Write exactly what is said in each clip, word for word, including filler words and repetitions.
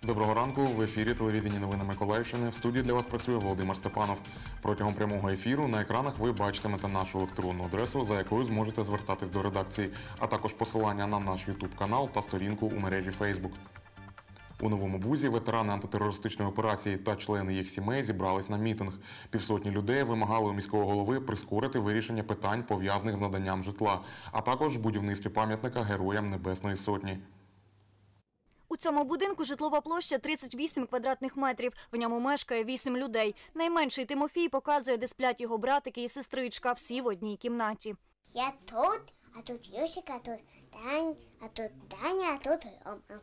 Доброго ранку. В ефірі телевізійні новини Миколаївщини. В студії для вас працює Володимир Степанов. Протягом прямого ефіру на екранах ви бачитимете нашу електронну адресу, за якою зможете звертатись до редакції, а також посилання на наш ютуб-канал та сторінку у мережі Фейсбук. У Новому Бузі ветерани антитерористичної операції та члени їх сімей зібрались на мітинг. Півсотні людей вимагали у міського голови прискорити вирішення питань, пов'язаних з наданням житла, а також будівництві пам'ятника Героям Небесної Сотні. У цьому будинку житлова площа тридцять вісім квадратних метрів. В ньому мешкає вісім людей. Найменший Тимофій показує, де сплять його братики і сестричка. Всі в одній кімнаті. Я тут, а тут Юсик, а тут Тань, а тут Таня, а тут Рома.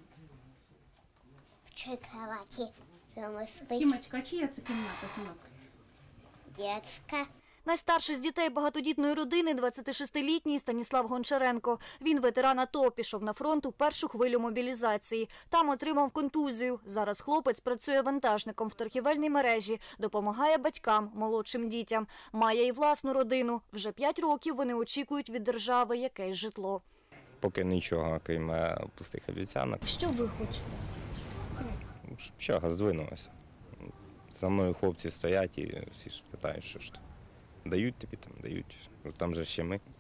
В цій кроваті Рома спить. Тімочка, чия це кімната, синок? Дітська. Найстарший з дітей багатодітної родини – двадцятишестилітній Станіслав Гончаренко. Він ветеран АТО, пішов на фронт у першу хвилю мобілізації. Там отримав контузію. Зараз хлопець працює вантажником в торгівельній мережі, допомагає батькам, молодшим дітям. Має і власну родину. Вже п'ять років вони очікують від держави якесь житло. Поки нічого, крім пустих обіцянок. Що ви хочете? Щоб чага здвинулося. За мною хлопці стоять і всі ж питають, що ж. Дають тобі там, дають. Там же ще ми.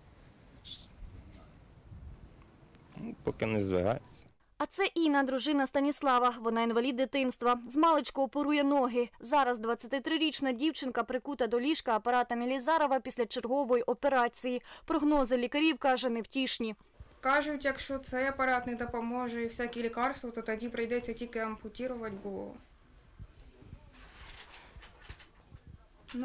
Ну, поки не звигається. А це Інна, дружина Станіслава. Вона інвалід дитинства. Змалечку оперує ноги. Зараз двадцятитрирічна дівчинка прикута до ліжка апаратами Лізарова після чергової операції. Прогнози лікарів, каже, невтішні. Кажуть, якщо цей апарат не допоможе і всякі лікарства, то тоді прийдеться тільки ампутувати, бо... Ну...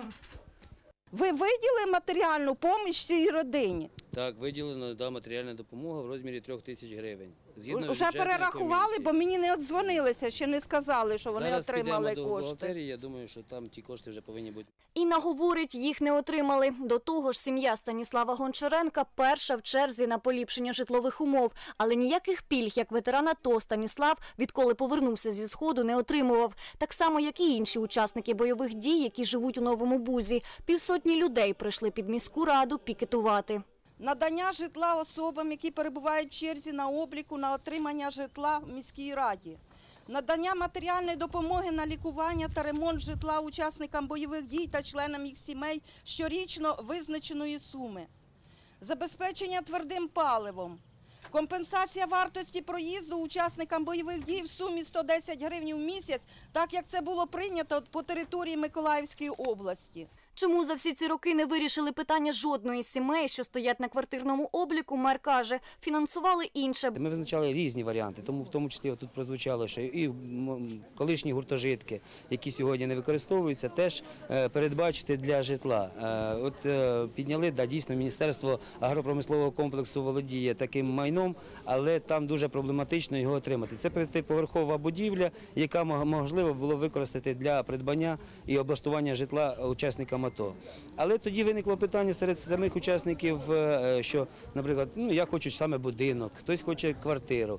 Ви виділили матеріальну допомогу цій родині? Так, виділена да, матеріальна допомога в розмірі трьох тисяч гривень. Згідно Вже перерахували, комісії. Бо мені не одзвонилися, ще не сказали, що вони Зараз отримали підемо до кошти. бухгалтерії, я думаю, що там ті кошти вже повинні бути. Інна говорить, їх не отримали. До того ж, сім'я Станіслава Гончаренка перша в черзі на поліпшення житлових умов. Але ніяких пільг, як ветеран АТО Станіслав, відколи повернувся зі Сходу, не отримував. Так само, як і інші учасники бойових дій, які живуть у Новому Бузі. Півсотні людей прийшли під міську раду пікетувати. Надання житла особам, які перебувають в черзі на обліку на отримання житла в міській раді. Надання матеріальної допомоги на лікування та ремонт житла учасникам бойових дій та членам їх сімей щорічно визначеної суми. Забезпечення твердим паливом. Компенсація вартості проїзду учасникам бойових дій в сумі сто десять гривень в місяць, так як це було прийнято по території Миколаївської області. Чому за всі ці роки не вирішили питання жодної з сімей, що стоять на квартирному обліку, мер каже, фінансували інше. Ми визначали різні варіанти, тому в тому числі тут прозвучало, що і колишні гуртожитки, які сьогодні не використовуються, теж передбачити для житла. От підняли, да, дійсно, Міністерство агропромислового комплексу володіє таким майном, але там дуже проблематично його отримати. Це п'ятиповерхова будівля, яка можливо було використати для придбання і облаштування житла учасникам АТО. Але тоді виникло питання серед самих учасників, що, наприклад, ну, я хочу саме будинок, хтось хоче квартиру.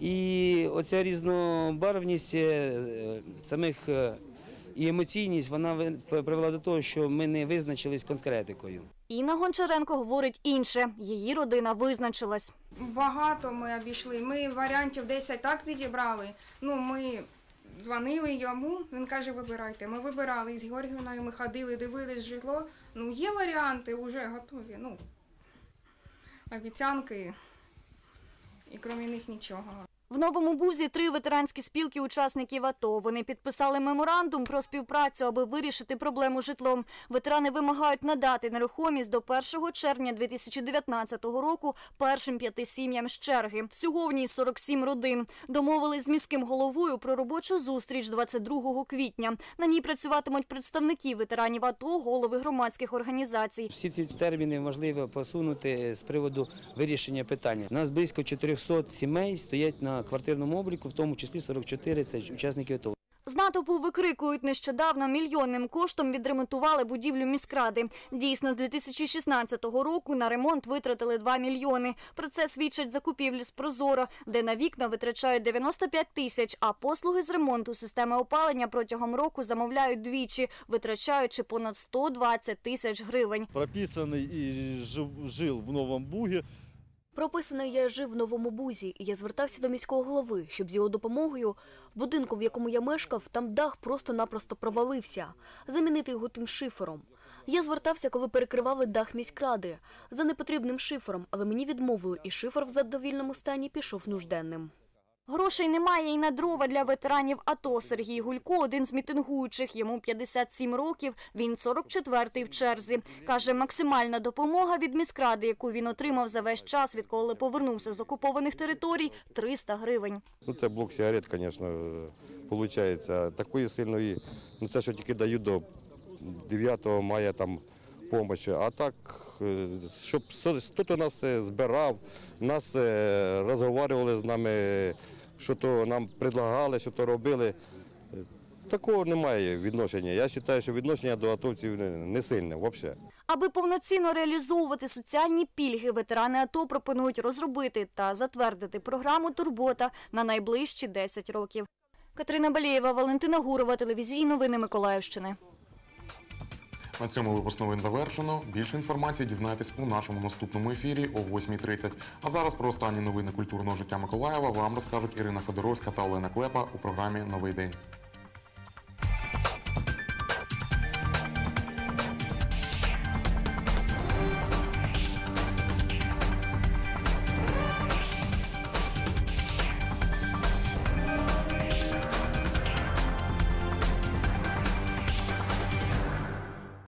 І оця різнобарвність самих і емоційність, вона привела до того, що ми не визначились конкретикою. Інна Гончаренко говорить інше. Її родина визначилась. Багато ми обійшли. Ми варіантів десять так підібрали. Ну, ми... Дзвонили йому, він каже, вибирайте. Ми вибирали з Георгіївною, ми ходили, дивились житло. Ну, є варіанти, вже готові. Ну, обіцянки, і крім них нічого. В Новому Бузі три ветеранські спілки учасників АТО. Вони підписали меморандум про співпрацю, аби вирішити проблему з житлом. Ветерани вимагають надати нерухомість до першого червня дві тисячі дев'ятнадцятого року першим п'яти сім'ям з черги. Всього в ній сорок сім родин. Домовились з міським головою про робочу зустріч двадцять другого квітня. На ній працюватимуть представники ветеранів АТО, голови громадських організацій. Всі ці терміни можливо посунути з приводу вирішення питання. У нас близько чотирьохсот сімей стоять на квартирному обліку, в тому числі сорок чотири – це учасники АТО. З натовпу викрикують, нещодавно мільйонним коштом відремонтували будівлю міськради. Дійсно, з дві тисячі шістнадцятого року на ремонт витратили два мільйони. Про це свідчать закупівлі з Прозоро, де на вікна витрачають дев'яносто п'ять тисяч, а послуги з ремонту системи опалення протягом року замовляють двічі, витрачаючи понад сто двадцять тисяч гривень. Прописаний і жив в Новому Бугі Прописаний я жив в Новому Бузі, і я звертався до міського голови, щоб з його допомогою в будинку, в якому я мешкав, там дах просто-напросто провалився. Замінити його тим шифером. Я звертався, коли перекривали дах міськради, за непотрібним шифером, але мені відмовили, і шифер в задовільному стані пішов нужденним. Грошей немає і на дрова для ветеранів АТО. Сергій Гулько – один з мітингуючих. Йому п'ятдесят сім років, він сорок четвертий в черзі. Каже, максимальна допомога від міськради, яку він отримав за весь час, відколи повернувся з окупованих територій – триста гривень. Ну, це блок сигарет, звісно, виходить. Такої сильної, ну це що тільки дають до дев'ятого мая там допомоги. А так, щоб хтось нас збирав, нас розмовляли з нами, що то нам предлагали, що то робили. Такого немає відношення. Я вважаю, що відношення до атовців не сильне взагалі. Аби повноцінно реалізовувати соціальні пільги, ветерани АТО пропонують розробити та затвердити програму «Турбота» на найближчі десять років. Катерина Балєєва, Валентина Гурова, телевізійні новини Миколаївщини. На цьому випуск новин завершено. Більше інформації дізнаєтесь у нашому наступному ефірі о восьмій тридцять. А зараз про останні новини культурного життя Миколаєва вам розкажуть Ірина Федоровська та Олена Клепа у програмі «Новий день».